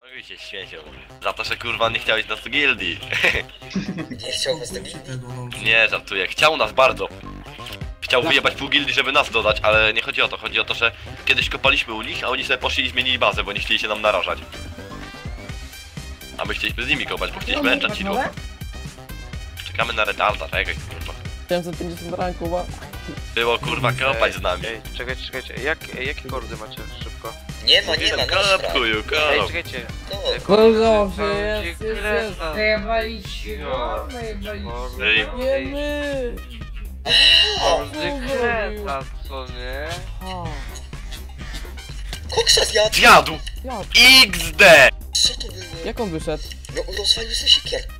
I się śmiecią. Za to, że kurwa nie chciałeś nas do gildii. Nie chciał was do gildii? Nie, żartuję. Chciał nas bardzo. Chciał wyjebać pół gildii, żeby nas dodać, ale nie chodzi o to. Chodzi o to, że kiedyś kopaliśmy u nich, a oni sobie poszli i zmienili bazę, bo nie chcieli się nam narażać. A my chcieliśmy z nimi kopać, bo chcieliśmy enchantidu. Czekamy na retarda, czekaj kurwa. 750 ranku, bo... Było kurwa kopać z nami. Ej, czekajcie, jakie kordy macie? Szybko. Nie ma, nasz Kop, kuju, Ej, kop. czekajcie. No, No dobrze, jest. Zajebaliście go, Ej, Nie my! Kordy kreta, co nie? koksa zjadł! Zjadł! Jak? XD! Co to było? Jak on wyszedł? No rozwalił sobie siekier.